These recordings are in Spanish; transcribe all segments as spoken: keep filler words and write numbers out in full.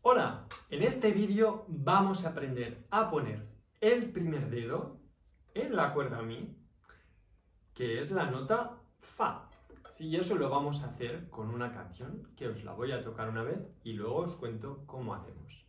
Hola, en este vídeo vamos a aprender a poner el primer dedo en la cuerda Mi, que es la nota Fa. Sí, eso lo vamos a hacer con una canción que os la voy a tocar una vez y luego os cuento cómo hacemos.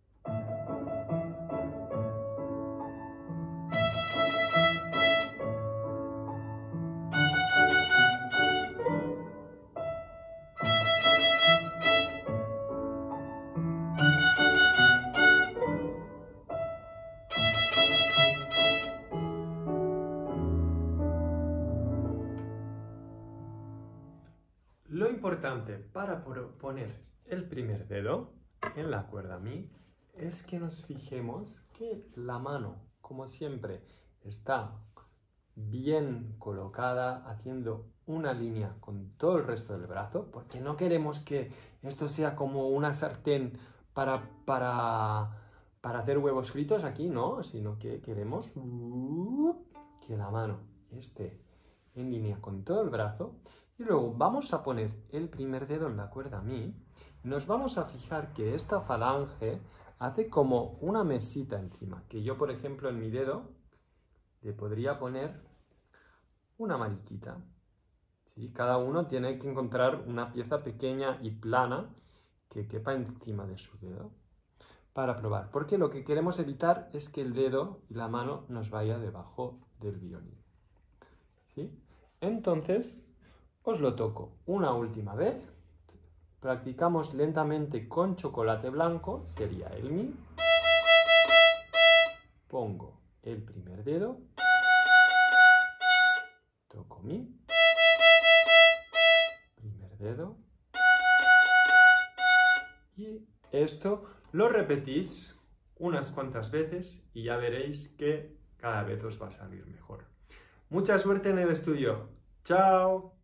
Lo importante para poner el primer dedo en la cuerda Mi es que nos fijemos que la mano, como siempre, está bien colocada, haciendo una línea con todo el resto del brazo, porque no queremos que esto sea como una sartén para, para, para hacer huevos fritos aquí, no, sino que queremos que la mano esté en línea con todo el brazo. Y luego vamos a poner el primer dedo en la cuerda Mi y nos vamos a fijar que esta falange hace como una mesita encima, que yo, por ejemplo, en mi dedo le podría poner una mariquita. ¿Sí? Cada uno tiene que encontrar una pieza pequeña y plana que quepa encima de su dedo para probar, porque lo que queremos evitar es que el dedo y la mano nos vaya debajo del violín. ¿Sí? Entonces, os lo toco una última vez. Practicamos lentamente con chocolate blanco, sería el Mi. Pongo el primer dedo, toco Mi, primer dedo, y esto lo repetís unas cuantas veces y ya veréis que cada vez os va a salir mejor. Mucha suerte en el estudio. ¡Chao!